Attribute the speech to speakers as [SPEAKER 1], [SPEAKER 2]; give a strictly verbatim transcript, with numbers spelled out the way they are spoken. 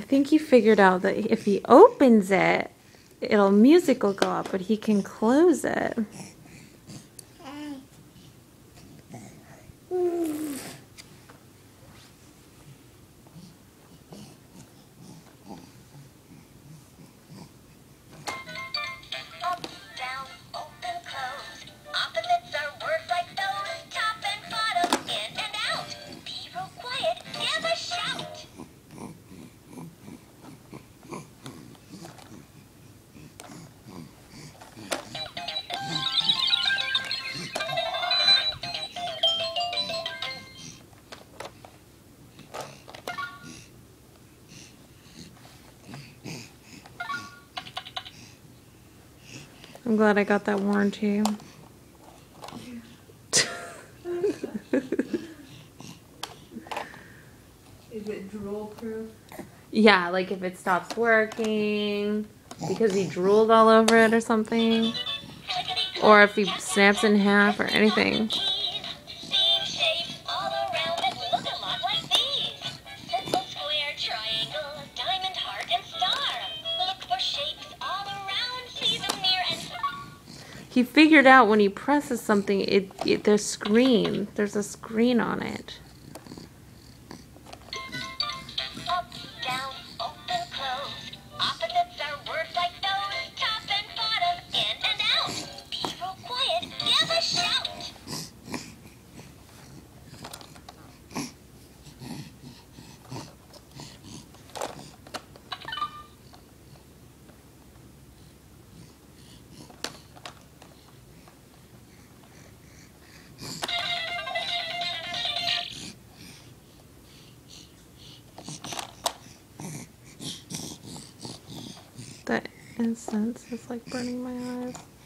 [SPEAKER 1] think he figured out that if he opens it, it'll music will go up, but he can close it. I'm glad I got that warranty.
[SPEAKER 2] Is it drool proof?
[SPEAKER 1] Yeah, like if it stops working because he drooled all over it or something. Or if he snaps in half or anything. He figured out when he presses something, it, it there's screen. There's a screen on it.
[SPEAKER 3] Up, down, open, close. Opposites are words like those. Top and bottom, in and out. Be real quiet, give a shout.
[SPEAKER 1] That incense is like burning my eyes.